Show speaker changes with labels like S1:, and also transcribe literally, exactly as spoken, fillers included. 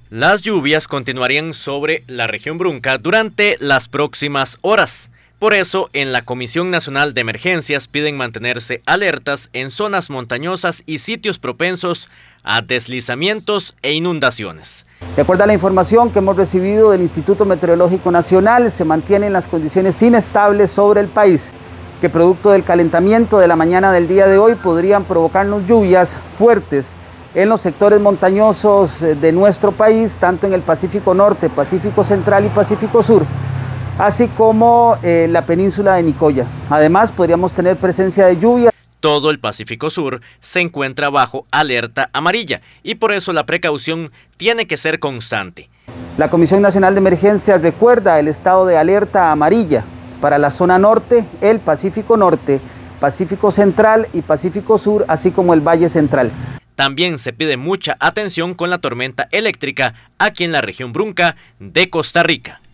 S1: Las lluvias continuarían sobre la región Brunca durante las próximas horas. Por eso, en la Comisión Nacional de Emergencias piden mantenerse alertas en zonas montañosas y sitios propensos a deslizamientos e inundaciones.
S2: De acuerdo a la información que hemos recibido del Instituto Meteorológico Nacional, se mantienen las condiciones inestables sobre el país, que producto del calentamiento de la mañana del día de hoy podrían provocarnos lluvias fuertes en los sectores montañosos de nuestro país, tanto en el Pacífico Norte, Pacífico Central y Pacífico Sur, así como eh, la península de Nicoya. Además, podríamos tener presencia de lluvia.
S1: Todo el Pacífico Sur se encuentra bajo alerta amarilla y por eso la precaución tiene que ser constante.
S2: La Comisión Nacional de Emergencias recuerda el estado de alerta amarilla para la zona norte, el Pacífico Norte, Pacífico Central y Pacífico Sur, así como el Valle Central.
S1: También se pide mucha atención con la tormenta eléctrica aquí en la región Brunca de Costa Rica.